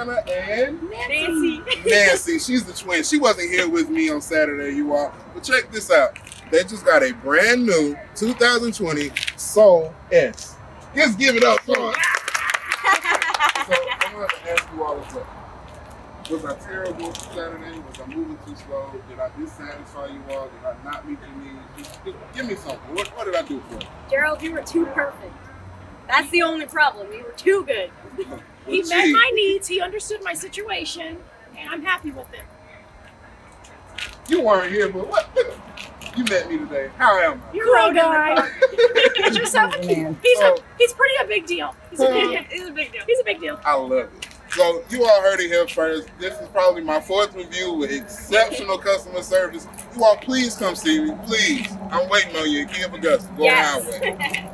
Brianna and Nancy. She's the twin. She wasn't here with me on Saturday, you all. But check this out. They just got a brand new 2020 Soul S. Just give it up for her. So I'm going to ask you all a question. Was I terrible Saturday? Was I moving too slow? Did I dissatisfy you all? Did I not meet your needs? Just give me something. What did I do for you? Gerald, you were too perfect. That's the only problem. You were too good. He met my needs, he understood my situation, and I'm happy with it. You weren't here, but what? You met me today. How am I? You're a guy. He's pretty a big deal. He's a big deal. I love it. So you all heard it here first. This is probably my 4th review with exceptional customer service. You all please come see me. Please. I'm waiting on you. Give Augusta. Go Yes. highway.